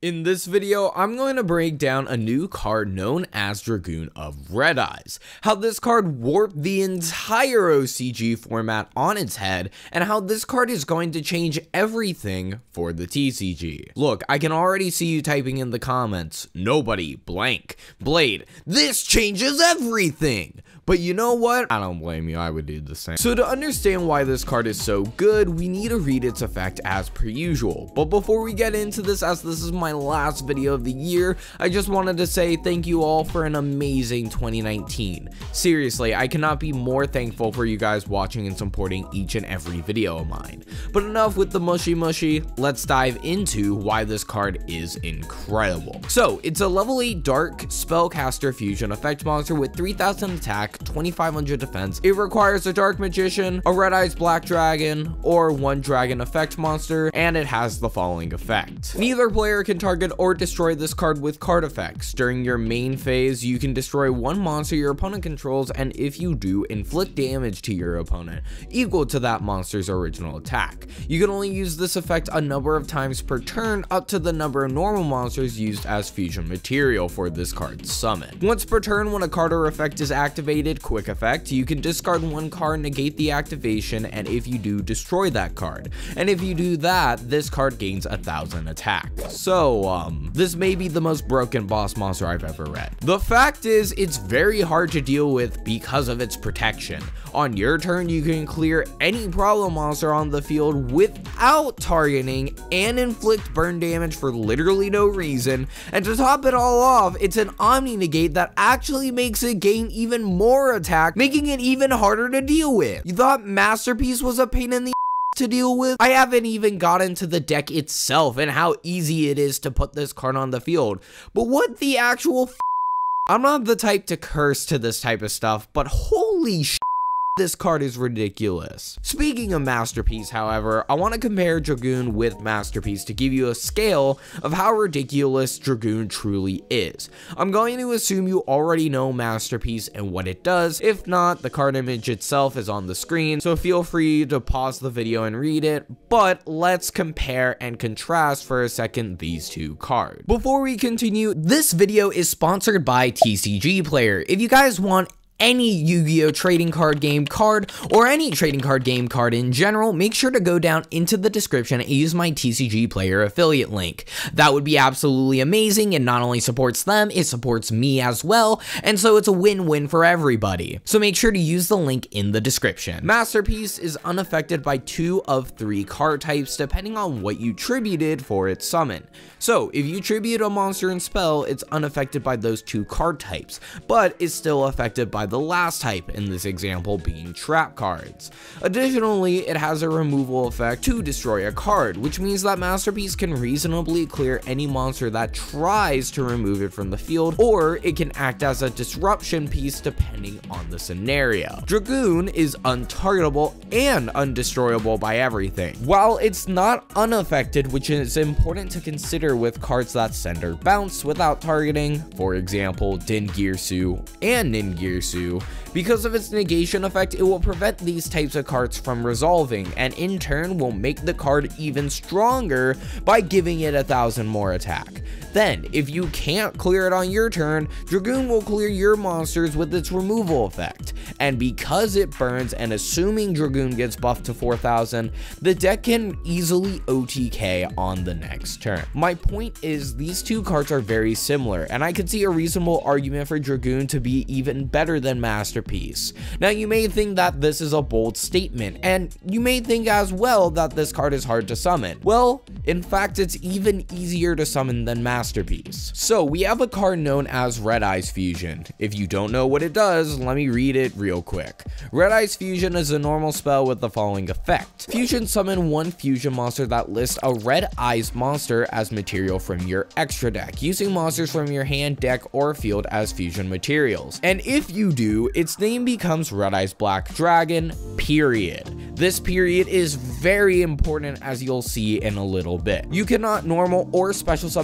In this video, I'm going to break down a new card known as Dragoon of Red Eyes, how this card warped the entire OCG format on its head, and how this card is going to change everything for the TCG. Look, I can already see you typing in the comments, nobody, blank, Blade, this changes everything! But you know what? I don't blame you, I would do the same. So to understand why this card is so good, we need to read its effect as per usual. But before we get into this, as this is my last video of the year, I just wanted to say thank you all for an amazing 2019. Seriously, I cannot be more thankful for you guys watching and supporting each and every video of mine. But enough with the mushy, let's dive into why this card is incredible. So, it's a level 8 Dark Spellcaster Fusion effect monster with 3000 attack, 2500 defense. It requires a Dark Magician, a Red Eyes Black Dragon, or one Dragon effect monster, and it has the following effect. Neither player can target or destroy this card with card effects. During your main phase, you can destroy one monster your opponent controls, and if you do, inflict damage to your opponent, equal to that monster's original attack. You can only use this effect a number of times per turn, up to the number of normal monsters used as fusion material for this card's summon. Once per turn, when a card or effect is activated, quick effect, you can discard one card, negate the activation, and if you do, destroy that card. And if you do that, this card gains 1000 attack. So, this may be the most broken boss monster I've ever read. The fact is, it's very hard to deal with because of its protection. On your turn, you can clear any problem monster on the field without targeting and inflict burn damage for literally no reason. And to top it all off, it's an Omni Negate that actually makes it gain even more attack, making it even harder to deal with. You thought Masterpiece was a pain in the to deal with? I haven't even gotten to the deck itself and how easy it is to put this card on the field. But what the actual I'm not the type to curse to this type of stuff, but holy shit, this card is ridiculous. Speaking of Masterpiece, however, I want to compare Dragoon with Masterpiece to give you a scale of how ridiculous Dragoon truly is. I'm going to assume you already know Masterpiece and what it does. If not, the card image itself is on the screen, so feel free to pause the video and read it, but let's compare and contrast for a second these two cards. Before we continue, this video is sponsored by TCG Player. If you guys want any Yu-Gi-Oh trading card game card or any trading card game card in general, make sure to go down into the description and use my TCG Player affiliate link. That would be absolutely amazing, and not only supports them, it supports me as well, and so it's a win-win for everybody. So make sure to use the link in the description. Masterpiece is unaffected by 2 of 3 card types depending on what you tributed for its summon. So if you tribute a monster and spell, it's unaffected by those 2 card types, but it's still affected by the last type, in this example being trap cards. Additionally, it has a removal effect to destroy a card, which means that Masterpiece can reasonably clear any monster that tries to remove it from the field, or it can act as a disruption piece depending on the scenario. Dragoon is untargetable and undestroyable by everything. While it's not unaffected, which is important to consider with cards that send or bounce without targeting, for example Din Girsu and Nin Girsu, because of its negation effect, it will prevent these types of cards from resolving, and in turn will make the card even stronger by giving it 1000 more attack. Then, if you can't clear it on your turn, Dragoon will clear your monsters with its removal effect, and because it burns, and assuming Dragoon gets buffed to 4000, the deck can easily OTK on the next turn. My point is, these 2 cards are very similar, and I could see a reasonable argument for Dragoon to be even better than Masterpiece. Now, you may think that this is a bold statement, and you may think as well that this card is hard to summon. Well, in fact, it's even easier to summon than Masterpiece. So, we have a card known as Red Eyes Fusion. If you don't know what it does, let me read it real quick. Red Eyes Fusion is a normal spell with the following effect. Fusion summon one fusion monster that lists a Red Eyes monster as material from your extra deck, using monsters from your hand, deck, or field as fusion materials. And if you do, its name becomes Red Eyes Black Dragon, period. This period is very important, as you'll see in a little bit. You cannot normal or special summon other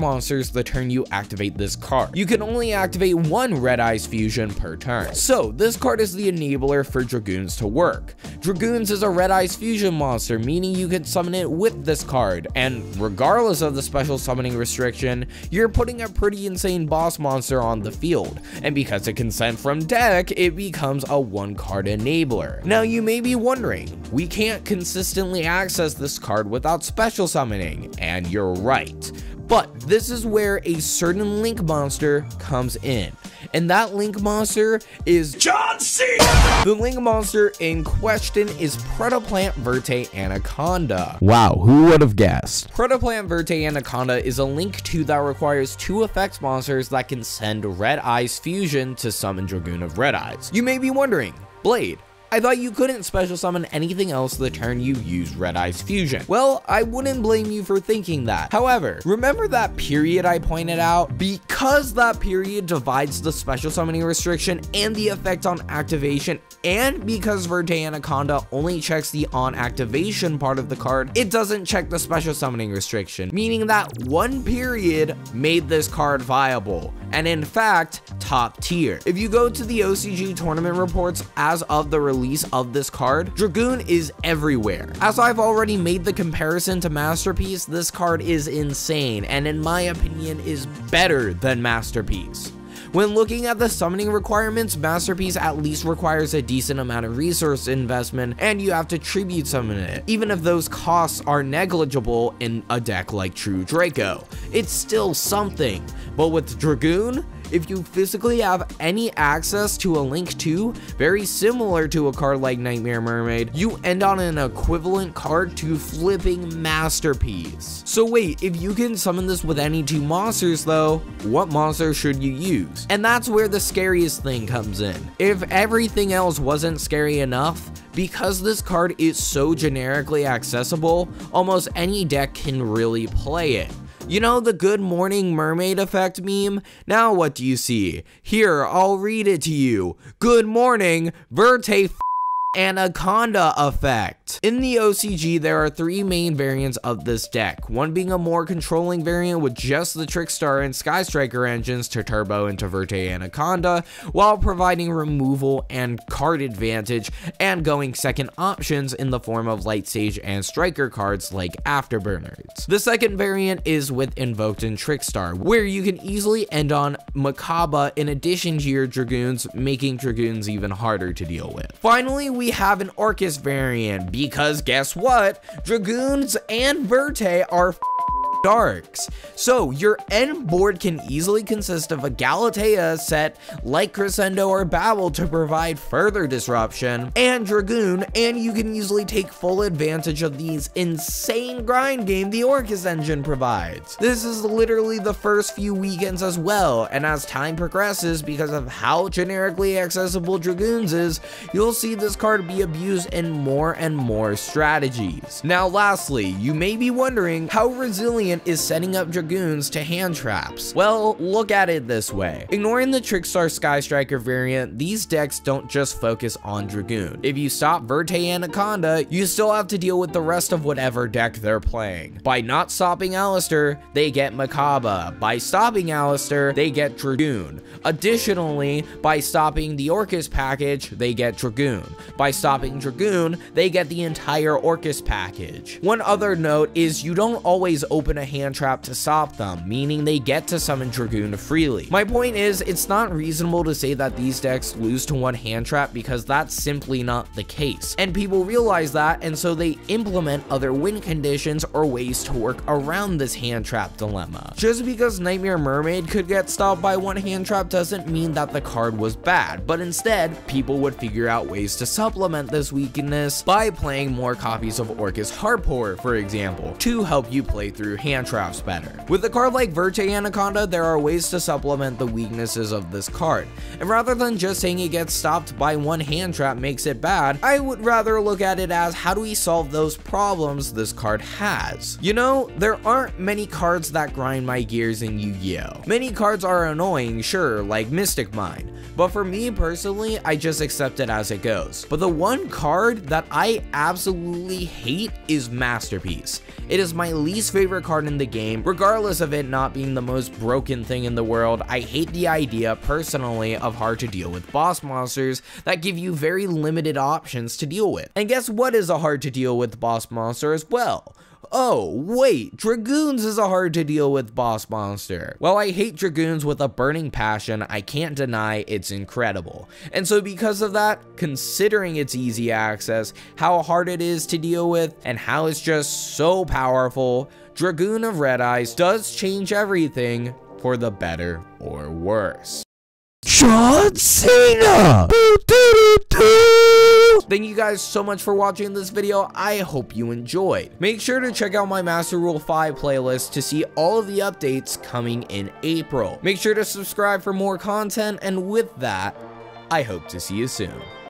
monsters the turn you activate this card. You can only activate one Red Eyes Fusion per turn. So this card is the enabler for Dragoons to work. Dragoons is a Red Eyes Fusion monster, meaning you can summon it with this card, and regardless of the special summoning restriction, you're putting a pretty insane boss monster on the field, and because it can send from deck, it becomes a one-card enabler. Now you may be wondering, we can't consistently access this card without special summoning, and you're right. But this is where a certain Link monster comes in, and that Link monster is John Cena! The Link monster in question is Protoplant Verte Anaconda. Wow, who would have guessed? Protoplant Verte Anaconda is a Link 2 that requires 2 effects monsters that can send Red Eyes Fusion to summon Dragoon of Red Eyes. You may be wondering, Blade, I thought you couldn't special summon anything else the turn you use Red Eyes Fusion. Well, I wouldn't blame you for thinking that. However, remember that period I pointed out? Because that period divides the special summoning restriction and the effect on activation, and because Verte Anaconda only checks the on activation part of the card, it doesn't check the special summoning restriction, meaning that one period made this card viable, and in fact, top tier. If you go to the OCG tournament reports as of the release of this card, Dragoon is everywhere. As I've already made the comparison to Masterpiece, this card is insane, and in my opinion is better than Masterpiece. When looking at the summoning requirements, Masterpiece at least requires a decent amount of resource investment, and you have to tribute summon it. Even if those costs are negligible in a deck like True Draco, it's still something. But with Dragoon, if you physically have any access to a Link 2, very similar to a card like Nightmare Mermaid, you end on an equivalent card to flipping Masterpiece. So wait, if you can summon this with any 2 monsters though, what monster should you use? And that's where the scariest thing comes in. If everything else wasn't scary enough, because this card is so generically accessible, almost any deck can really play it. You know the Good Morning Mermaid effect meme? Now what do you see? Here, I'll read it to you. Good morning, Verte Anaconda effect. In the OCG, there are 3 main variants of this deck, one being a more controlling variant with just the Trickstar and Sky Striker engines to turbo into Verte Anaconda, while providing removal and card advantage, and going second options in the form of Light Sage and Striker cards like Afterburners. The second variant is with Invoked and Trickstar, where you can easily end on Makaba in addition to your Dragoons, making Dragoons even harder to deal with. Finally, we have an Orcus variant, because guess what? Dragoons and Verte are darks. So your end board can easily consist of a Galatea set like Crescendo or Babel to provide further disruption, and Dragoon, and you can easily take full advantage of these insane grind game the Orcus engine provides. This is literally the first few weekends as well, and as time progresses, because of how generically accessible Dragoons is, you'll see this card be abused in more and more strategies. Now lastly, you may be wondering how resilient is setting up Dragoons to hand traps. Well, look at it this way. Ignoring the Trickstar Sky Striker variant, these decks don't just focus on Dragoon. If you stop Verte Anaconda, you still have to deal with the rest of whatever deck they're playing. By not stopping Alistair, they get Makaba. By stopping Alistair, they get Dragoon. Additionally, by stopping the Orcus package, they get Dragoon. By stopping Dragoon, they get the entire Orcus package. One other note is you don't always open a hand trap to stop them, meaning they get to summon Dragoon freely. My point is, it's not reasonable to say that these decks lose to one hand trap, because that's simply not the case. And people realize that, and so they implement other win conditions or ways to work around this hand trap dilemma. Just because Nightmare Mermaid could get stopped by one hand trap doesn't mean that the card was bad, but instead, people would figure out ways to supplement this weakness by playing more copies of Orcus Hardport, for example, to help you play through hand traps better. With a card like Verte Anaconda, there are ways to supplement the weaknesses of this card, and rather than just saying it gets stopped by one hand trap makes it bad, I would rather look at it as how do we solve those problems this card has. You know, there aren't many cards that grind my gears in Yu-Gi-Oh! Many cards are annoying, sure, like Mystic Mine, but for me personally, I just accept it as it goes. But the one card that I absolutely hate is Masterpiece. It is my least favorite card in the game, regardless of it not being the most broken thing in the world. I hate the idea, personally, of hard to deal with boss monsters that give you very limited options to deal with. And guess what is a hard to deal with boss monster as well? Oh, wait, Dragoons is a hard to deal with boss monster. While I hate Dragoons with a burning passion, I can't deny it's incredible. And so because of that, considering its easy access, how hard it is to deal with, and how it's just so powerful, Dragoon of Red Eyes does change everything for the better or worse. John Cena! Thank you guys so much for watching this video. I hope you enjoyed. Make sure to check out my Master Rule 5 playlist to see all of the updates coming in April. Make sure to subscribe for more content, and with that, I hope to see you soon.